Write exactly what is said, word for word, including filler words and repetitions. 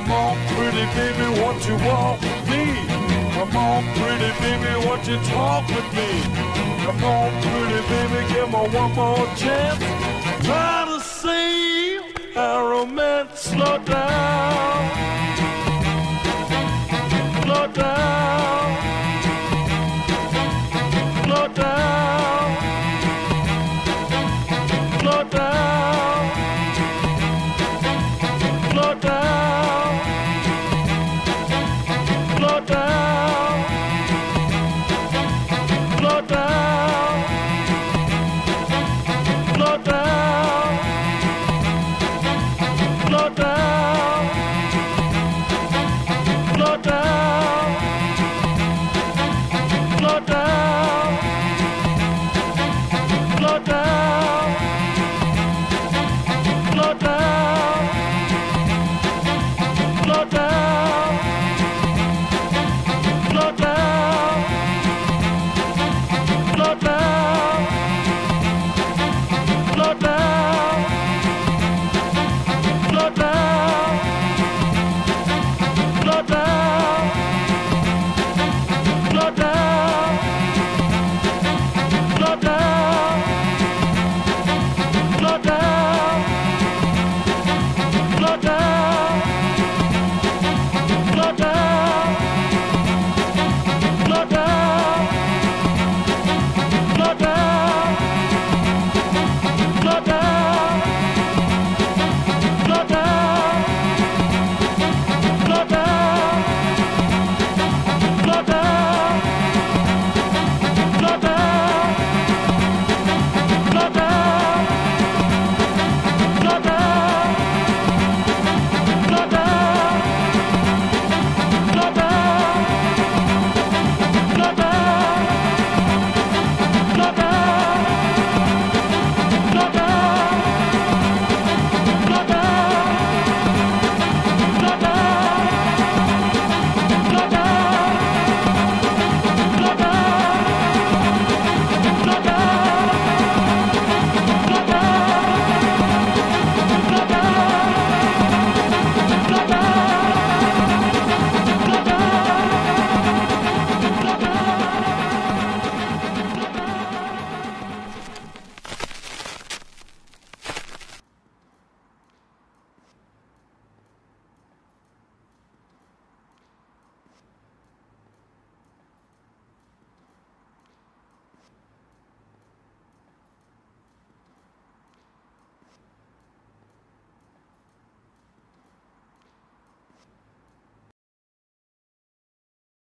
Come on, pretty baby, won't you walk with me? Come on, pretty baby, won't you talk with me? Come on, pretty baby, give me one more chance. Try to save our romance, slow down.